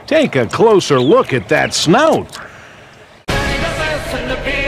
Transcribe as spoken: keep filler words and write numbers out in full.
Take a closer look at that snout. The best in the